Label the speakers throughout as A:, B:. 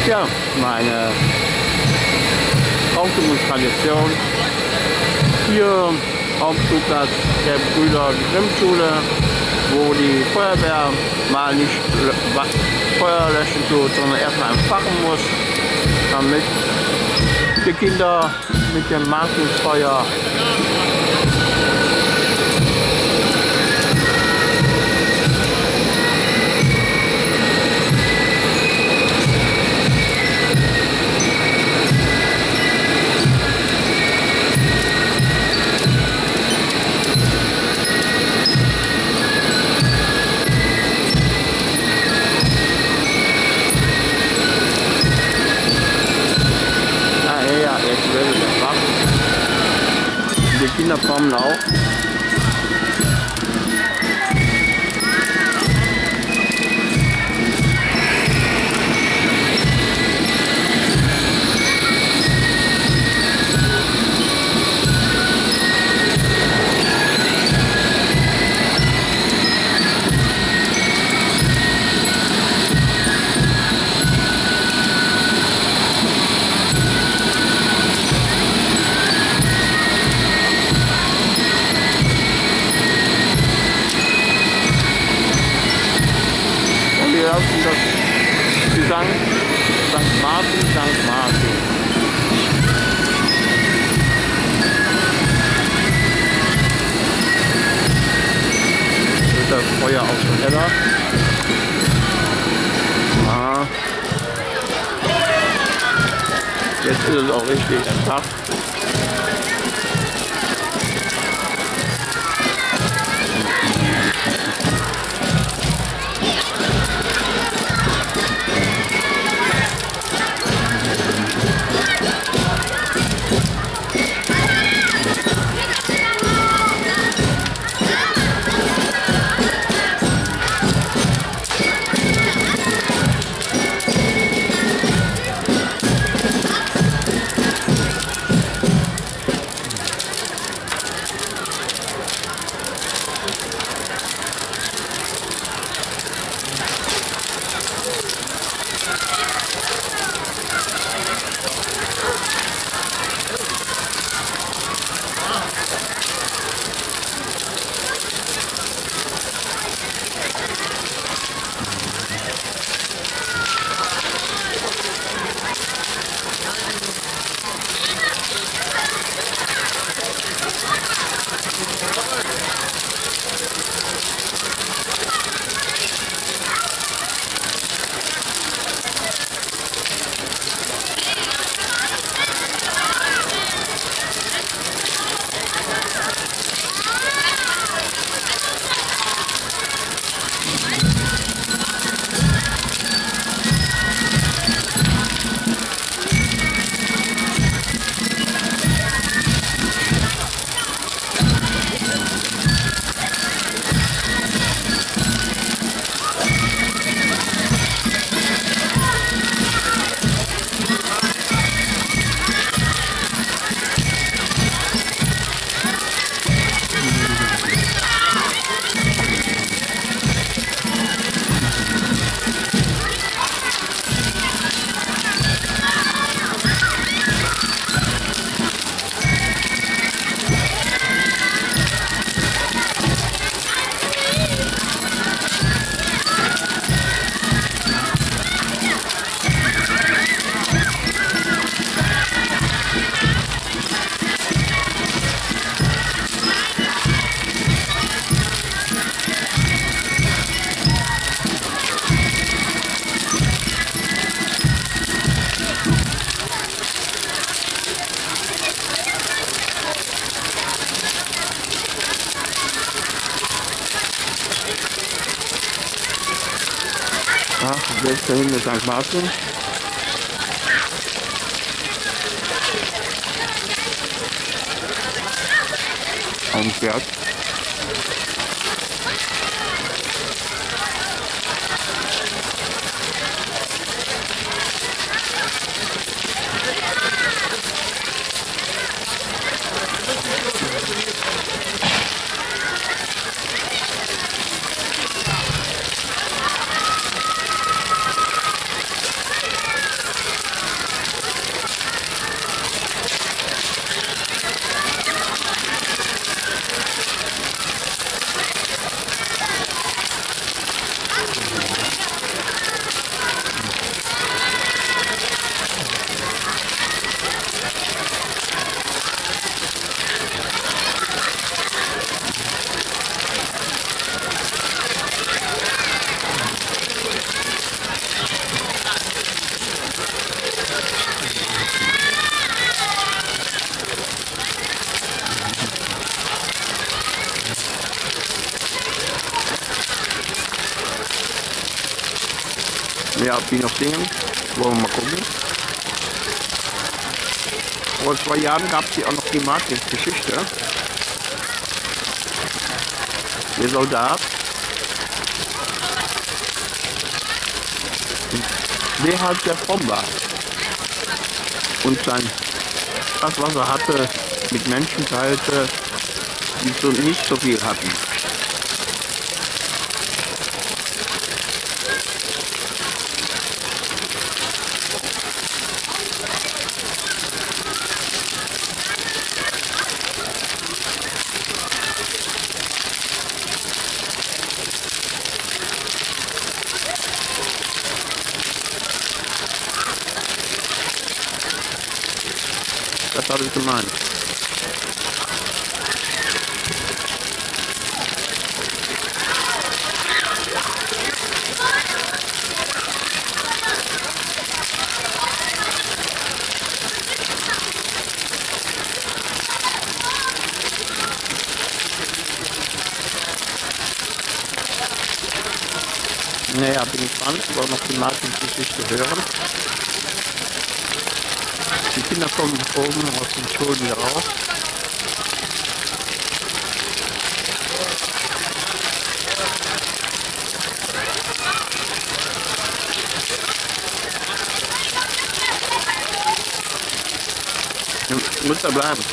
A: Ja, meine Ausbildungstradition hier auf dem Flugplatz der Brüder Grimm-Schule, wo die Feuerwehr mal nicht Feuer löschen tut, sondern erstmal entfachen muss, damit die Kinder mit dem Martinsfeuer die Kinder kommen auch. Das Gesang St. Martin, St. Martin. Wird das Feuer auch schon heller? Ja. Jetzt ist es auch richtig entfacht. Jetzt dahin mit St. Martin. Ein Pferd. Ja, wie noch singen. Wollen wir mal gucken. Vor 2 Jahren gab es hier auch noch die Martins-Geschichte. Der Soldat. Der halt sehr fromm war. Und das, was er hatte, mit Menschen teilte, die so nicht so viel hatten. Das habe ich gemeint. Naja, bin ich dran. Ich wollte noch die Martins-Geschichte hören. Die Kinder kommen oben aus den Schulen wieder raus. Du musst da bleiben.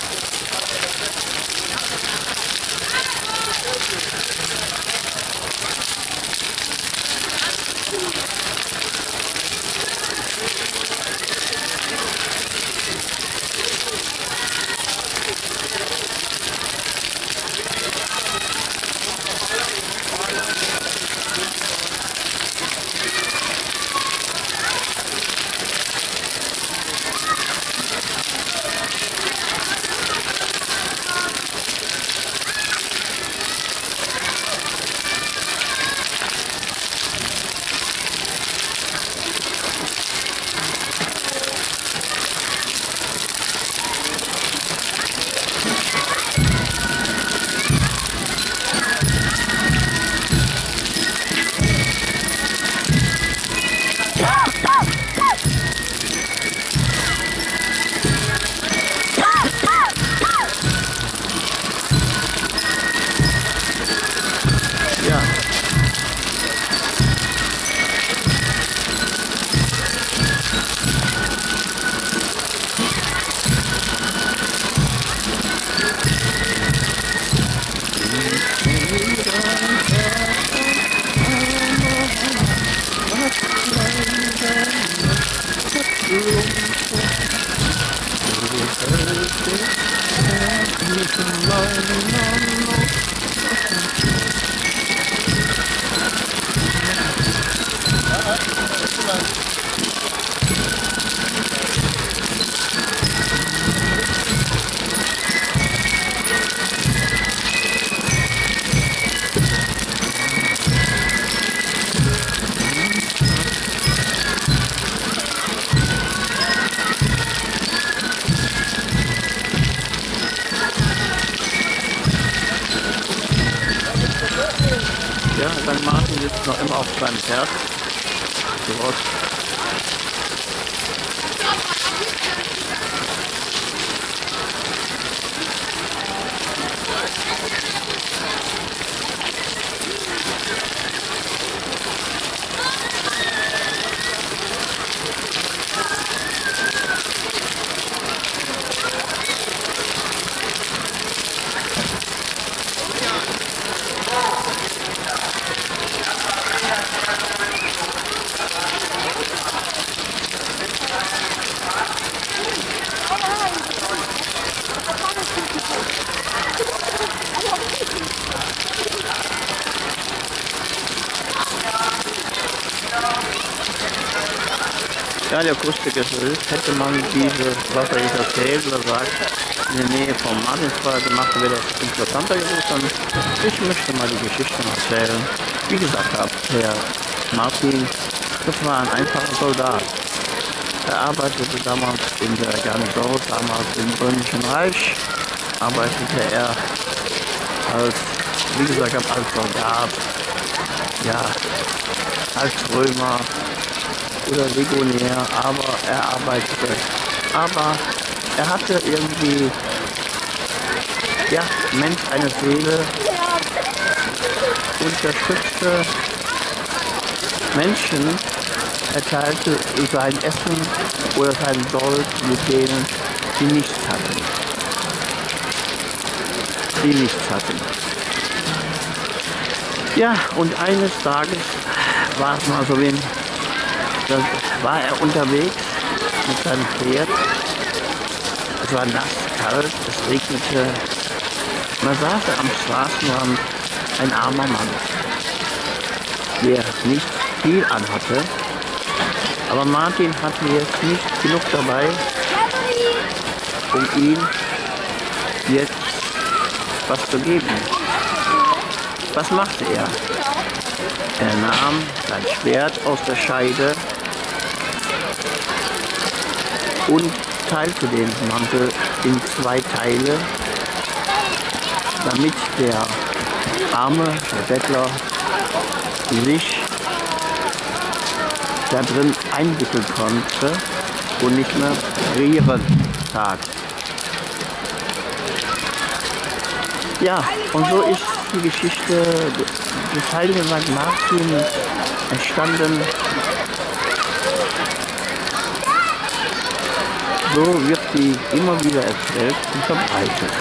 A: Ja, dann Martin sitzt noch immer auf seinem Pferd. So. Ja, die Akustik ist so. Hätte man diese, was er jetzt erzählt oder sagt, in der Nähe vom Martinsfeuer gemacht, wäre das interessanter gewesen. Ich möchte mal die Geschichte erzählen. Wie gesagt habe, Herr Martin, das war ein einfacher Soldat. Er arbeitete damals in der Garnison, damals im Römischen Reich, arbeitete er als, wie gesagt, als Soldat, ja, als Römer. oder Legionär, aber er arbeitete. Aber er hatte irgendwie, ja, Mensch, eine Seele, unterstützte Menschen, er teilte sein Essen oder sein Sold mit denen, die nichts hatten. Ja, und eines Tages war es mal so, da war er unterwegs mit seinem Pferd. Es war nass, kalt, es regnete. Und da saß er am Straßenrand, ein armer Mann, der nicht viel anhatte. Aber Martin hatte jetzt nicht genug dabei, um ihm jetzt was zu geben. Was machte er? Er nahm sein Schwert aus der Scheide und teilte den Mantel in 2 Teile, damit der Arme, der Bettler, sich da drin einwickeln konnte und nicht mehr frieren tat. Ja, und so ist die Geschichte des heiligen St. Martin entstanden. So wird sie immer wieder erzählt und verbreitet.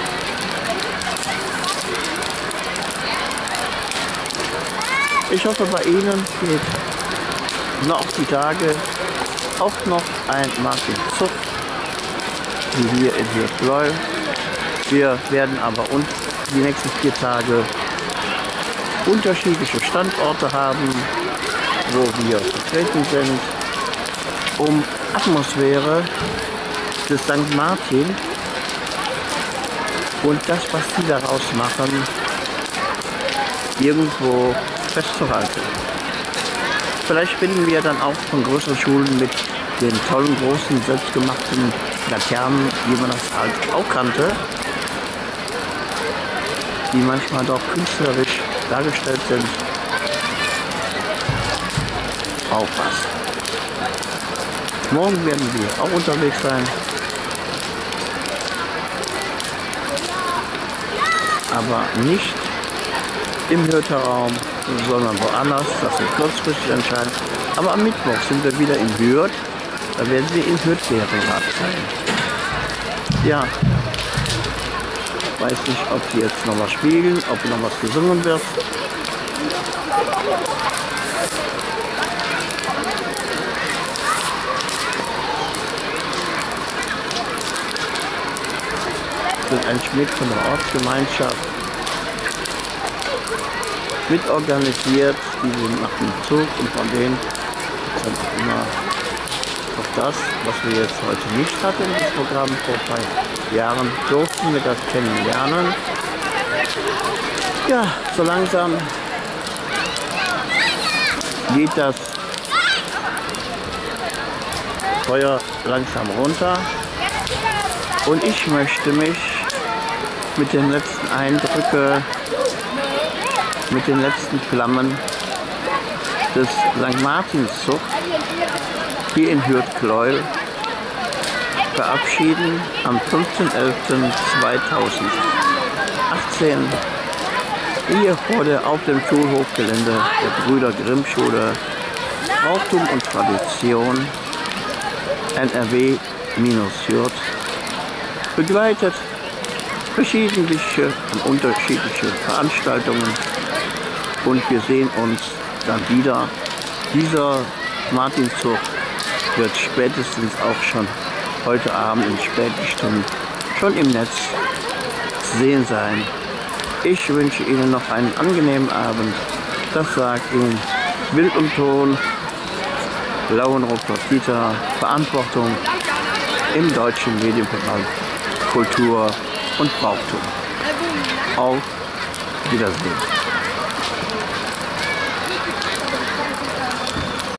A: Ich hoffe, bei Ihnen geht noch die Tage auch noch ein Martinszug, wie hier in Hürth-Gleul. Wir werden aber uns die nächsten 4 Tage unterschiedliche Standorte haben, wo wir vertreten sind, um Atmosphäre des St. Martin und das, was sie daraus machen, irgendwo festzuhalten. Vielleicht finden wir dann auch von größeren Schulen mit den tollen, großen, selbstgemachten Laternen, wie man das halt auch kannte, die manchmal doch künstlerisch dargestellt sind, auch was. Morgen werden wir auch unterwegs sein, aber nicht im Hürther Raum, sondern woanders. Das wird kurzfristig entscheiden. Aber am Mittwoch sind wir wieder in Hürth. Da werden wir in Hürth-Gehring sein. Ja, weiß nicht, ob sie jetzt noch was spielen, ob noch was gesungen wird. Sind ein Schmied von der Ortsgemeinschaft mitorganisiert, die machen den Zug und von denen ist dann auch immer auch das, was wir jetzt heute nicht hatten, das Programm vor ein paar Jahren, durften wir das kennenlernen. Ja, so langsam geht das Feuer langsam runter und ich möchte mich mit den letzten Eindrücken, mit den letzten Flammen des St. Martinszug hier in Hürth-Gleul verabschieden am 15.11.2018 hier auf dem Schulhofgelände der Brüder Grimm Schule Brauchtum und Tradition NRW-Hürth, begleitet verschiedene und unterschiedliche Veranstaltungen und wir sehen uns dann wieder. Dieser Martinszug wird spätestens auch schon heute Abend in späten Stunden schon im Netz zu sehen sein. Ich wünsche Ihnen noch einen angenehmen Abend. Das sagt Ihnen Bild und Ton, Lauenrucker Dieter, Verantwortung im Deutschen Medienverband Kultur und Brauchtum. Auf Wiedersehen.